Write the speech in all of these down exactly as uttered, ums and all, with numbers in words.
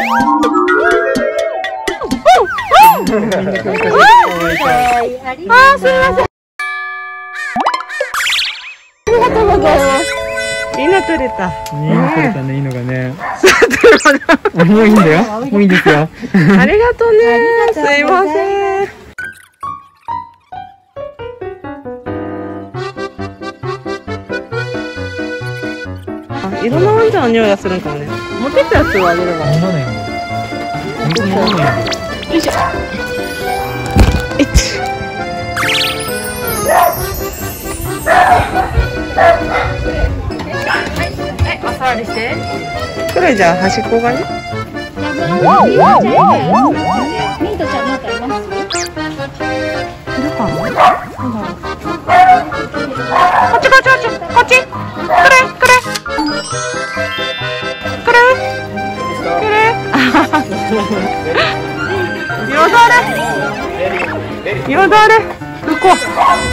あー、すみません。ありがとうございます。いいの取れた。 いいの取れたね、いいのがね。 ももういいんだよ。もういいですよ。 ありがとうね。すいません。いろんなワンちゃんの匂いがするんかもね。持ってったやつをあげれば。 飲まないんだ。本当に飲まないんだ。 よいしょ。いち。はい、おさわりして。これじゃあ端っこがね。 ミートちゃんなんかいます？ いるかな。こっちこっちこっちこっち。これこれ。これ。これ。よだれ。よだれ。向こう。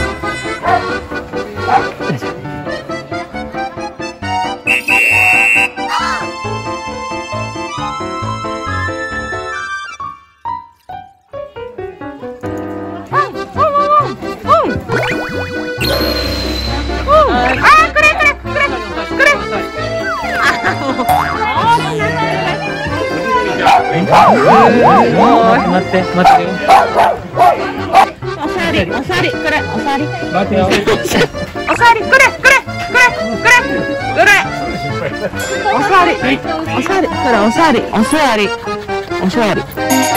待って待ってよ。 おさわりおさわりこれおさわり。 待ってよ。 おさわりこれこれこれこれこれ。おさわりおさわりこれおさわりおさわりおさわり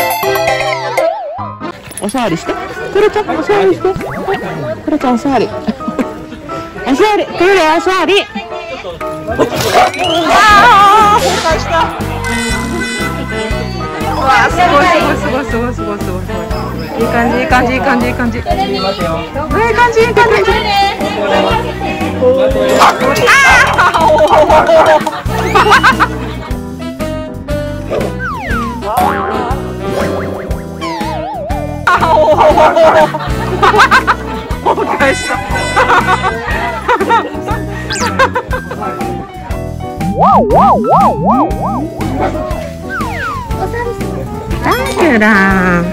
おさわりして。くれちゃんおさわりして。くれちゃんおさわりおさわりくれおさわり。ああ崩壊した。わあすごいすごいすごいすごいすごいすごい。いい感じいい感じいい感じいい感じ。いい感じいい感じ。ああ崩壊した。ラクラン。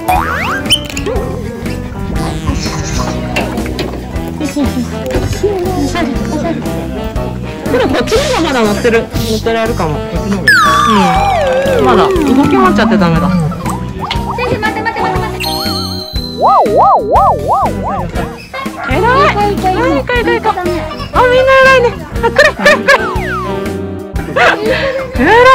これこっちの方がまだ乗ってる乗ってられるかも。こっちの方がいい。うん。まだ動き回っちゃってダメだ。 先生待って待って待って待って。 えらい。はい行こう行こう行こう。あみんな偉いね。あ来る来る来る。えらい。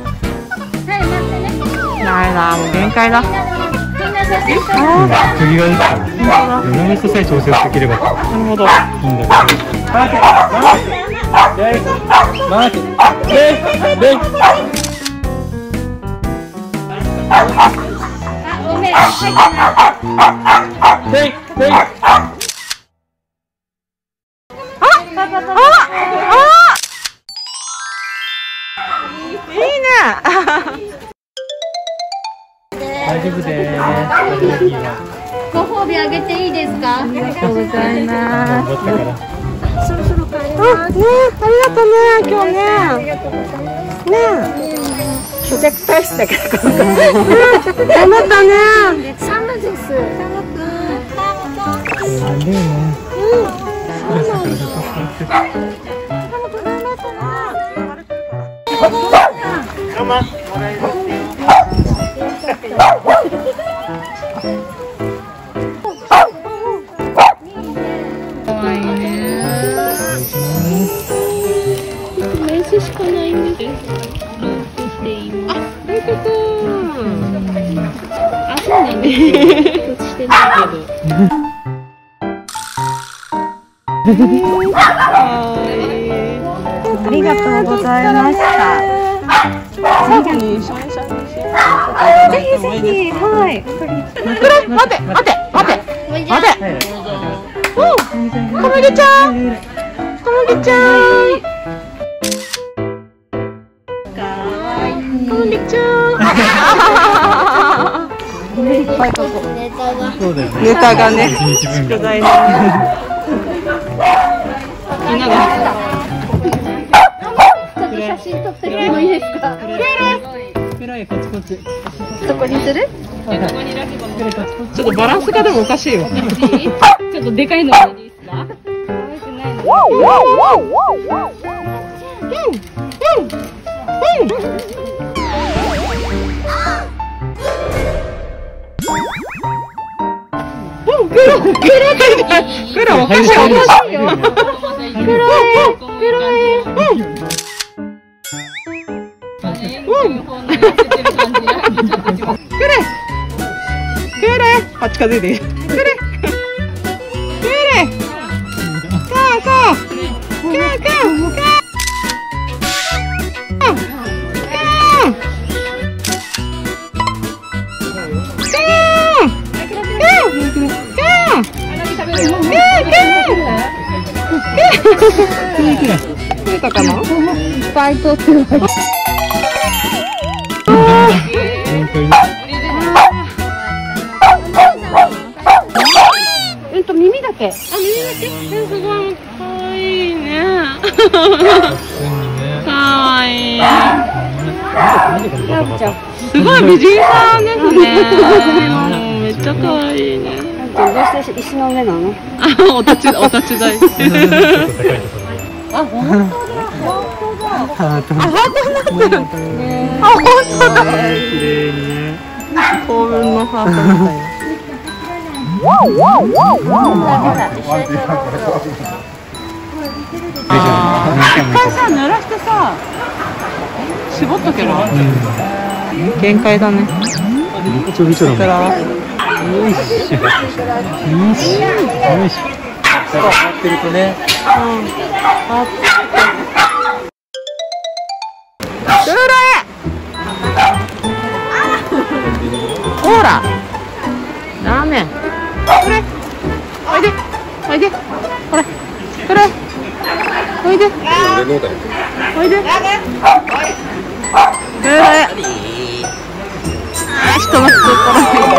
ダメだ、もう限界だ。 みんな写真撮る。 釘が出てた。長ささえ調節できれば。 なるほど。 いいんだけど。待て。待て。 あ、ごめん。入ってない。 いいね。 大丈夫です。 ご褒美あげていいですか？ ありがとうございます。 頑張ったから。 そろそろ帰りあ、ね、ありがとうね、今日ね。ね。 プロジェクト大使だけど。 頑張ったね。 寒です。寒く。 なんでよね。 名刺しかないんです。あ、そういうこと。あ、そうなんです。してないけど。 ありがとうございました。最後に一緒に写真しよう。ぜひぜひ、はい。くれ、待て、待て、待て、待て。うん、小麦ちゃん、小麦ちゃん。小麦ちゃん。いっぱい書こう。ネタがね、宿題ね。みんなが。 写真撮ってもいいですか？どこにする？ ちょっとバランスがでもおかしいよ。 ちょっとでかいのがいいですか？可愛くないの。 クロおかしいおかしいよ。クロエクロエ。あ、近づいて。くれ。くれ。かあかあ。かあかあ。かあ。くれたかな。いっぱい取ってる。うんと耳だけ。あ、耳だけ。すごい可愛いね。可愛い。すごい美人さんですね。めっちゃ可愛いね。どうして石の上なの？あ、お立ちお立ち台。あ、本当だ。本当だ。ハートになってる。あ、本当だ。綺麗にね。幸運のハートみたいな。ああ、一回さ、濡らしてさ、絞っとけば。限界だね。ちょびちょび。よいしょ。よいしょ。よいしょ。やってるとね。うん。ほら。ダメ。これ。おいで。おいで。これ。これ。おいで。おいで。これ。あ、人の人これ。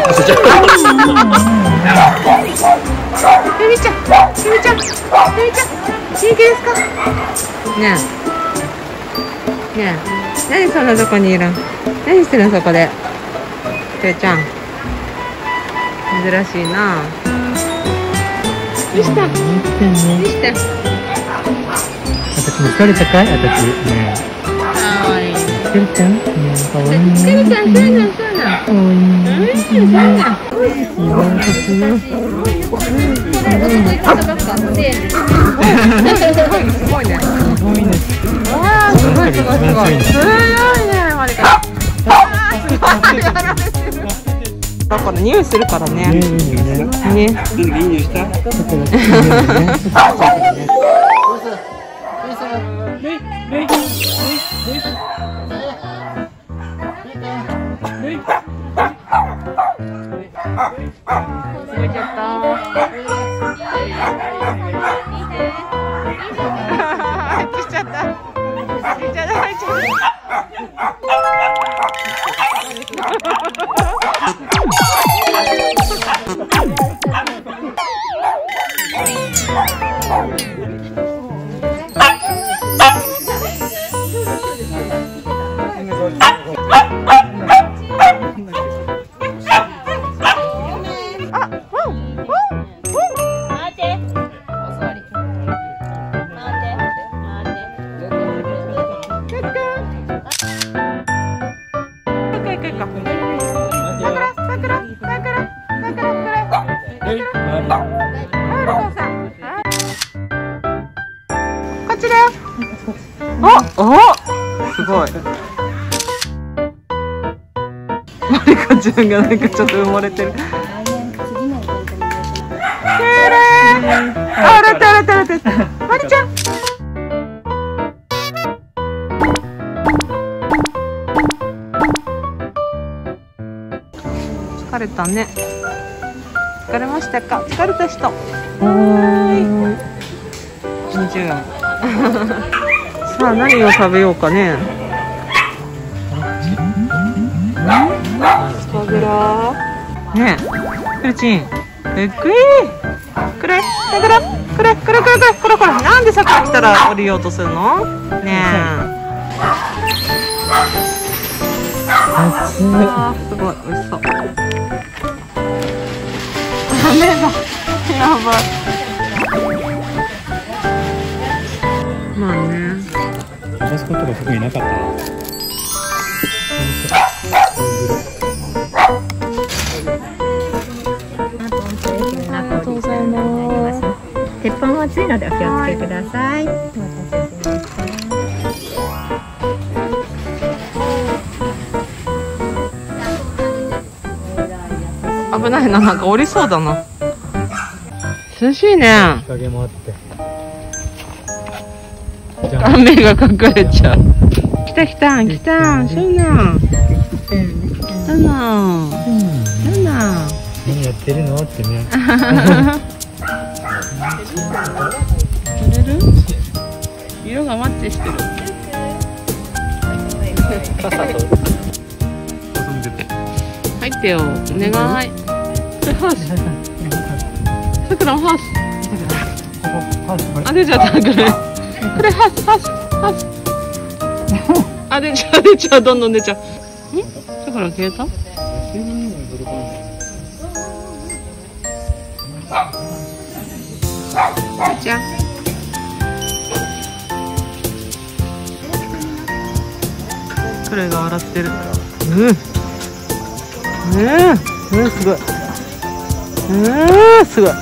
ゆみちゃん。ゆみちゃん。ゆみちゃん。元気ですか。ねえ。ねえ。何そんなとこにいるん。何してるんそこで。きょうちゃん。珍しいな。見した。見した。 私も疲れたかい？私ね。 かわいい。 疲れちゃん？ね、かわいいね。 疲れちゃん、そうな、そうな。 かわいいね。 そうな。すごいね。すごいね。わあ、すごいすごいすごい。すごいね、マリカ。ああ、すごい。やられてる。だから匂いするからね。ね。ね。いい匂いした？すごい。マリカちゃんがなんかちょっと埋もれてる。あ、洗って洗って洗って。 れたね。疲れましたか？疲れた人。はーい。にじゅうえん。さあ何を食べようかね。スパグラねえ、クルチンえっくいくれくれくれくれくれくれくれくれ。なんでさっき来たら降りようとするのねえ。あーすごい美味しそう。ダメだ、やばい。まあね、 息子とかそこにいなかった。 ありがとうございます。鉄板は熱いのでお気をつけください。 危ないな、なんか降りそうだな。涼しいね。 日陰もあって。 雨が隠れちゃう。来た来た来た、ショーナ。ショーナ。ショーナ。 何やってるのってね。 取れる？色がマッチしてる。 傘と。 入ってよ、お願い。これハウス。さくらもハウス。あ、出ちゃった、これ。これハウス、ハウス、ハウス。あ、出ちゃう、出ちゃう、どんどん出ちゃう。ん？さくら消えた？じゃあ。これが笑ってる。うん。うん、うん、すごい。うん、すごい。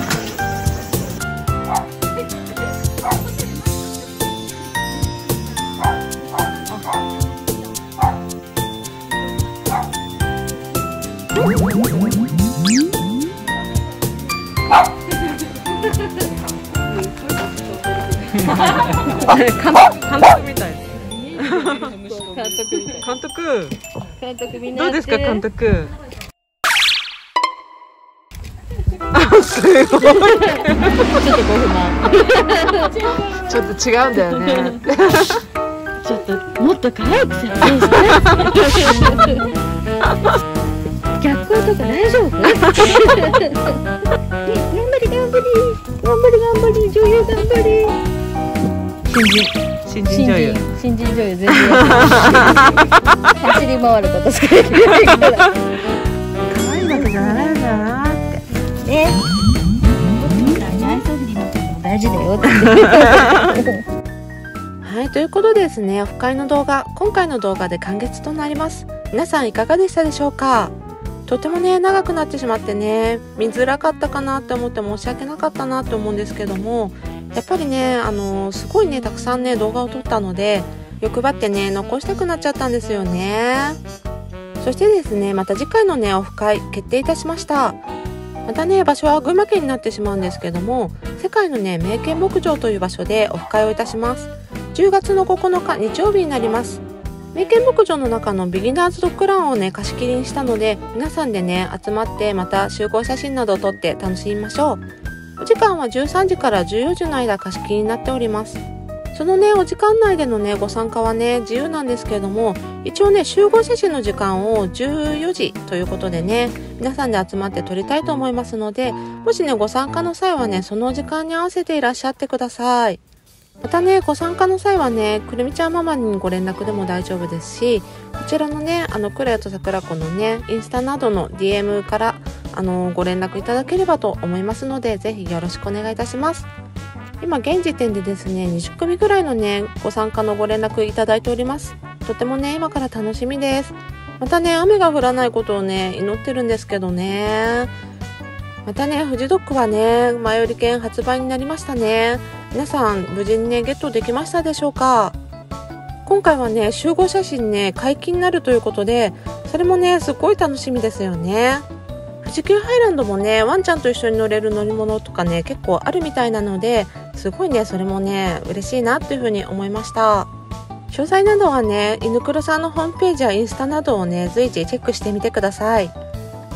監督みたい。監督みたい。監督。 監督みんなどうですか監督。すごい。ちょっとご不満。ちょっと違うんだよね。 ちょっともっと可愛く設定して。逆光とか大丈夫？頑張り頑張り頑張り頑張り女優頑張り。 新人新人女優。 新人女優全然走り回ることしかできないから。 可愛いだけじゃなれるんだなって。 ね。愛想振りの時も大事だよって。 はい、ということでですね、オフ会の動画、今回の動画で完結となります。皆さんいかがでしたでしょうか？とてもね、長くなってしまってね、見づらかったかなって思って申し訳なかったなって思うんですけども、やっぱりね、あのー、すごいね、たくさんね、動画を撮ったので、欲張ってね、残したくなっちゃったんですよね。そしてですね、また次回のね、オフ会決定いたしました。またね、場所は群馬県になってしまうんですけども、世界のね、名犬牧場という場所でオフ会をいたします。じゅうがつのここのか日曜日になります。名犬牧場の中のビギナーズドッグランをね、貸し切りにしたので、皆さんでね、集まってまた集合写真などを撮って楽しみましょう。お時間はじゅうさんじからじゅうよじの間貸し切りになっております。そのね、お時間内でのね、ご参加はね、自由なんですけれども、一応ね、集合写真の時間をじゅうよじということでね、皆さんで集まって撮りたいと思いますので、もしね、ご参加の際はね、その時間に合わせていらっしゃってください。またね、ご参加の際はね、くるみちゃんママにご連絡でも大丈夫ですし、こちらのね、あの、クレアとさくらこのね、インスタなどの ディーエム から、あの、ご連絡いただければと思いますので、ぜひよろしくお願いいたします。今現時点でですね、にじゅっくみぐらいのね、ご参加のご連絡いただいております。とてもね、今から楽しみです。またね、雨が降らないことをね、祈ってるんですけどね。またね、フジドッグはね、前売り券発売になりましたね。皆さん、無事にね、ゲットできましたでしょうか？今回はね、集合写真ね、解禁になるということで、それもね、すごい楽しみですよね。富士急ハイランドもね、ワンちゃんと一緒に乗れる乗り物とかね、結構あるみたいなので、すごいね、それもね、嬉しいなっていうふうに思いました。詳細などはね、犬黒さんのホームページやインスタなどをね、随時チェックしてみてください。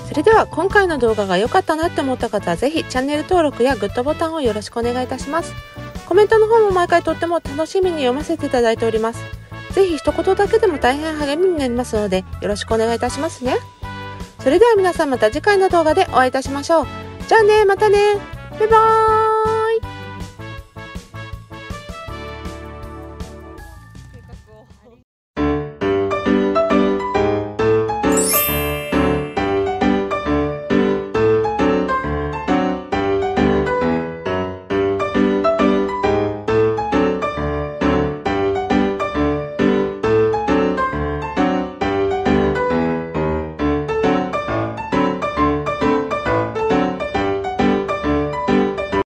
それでは今回の動画が良かったなって思った方はぜひチャンネル登録やグッドボタンをよろしくお願いいたします。コメントの方も毎回とっても楽しみに読ませていただいております。ぜひ一言だけでも大変励みになりますのでよろしくお願いいたしますね。それでは皆さんまた次回の動画でお会いいたしましょう。じゃあね、またね、バイバーイ。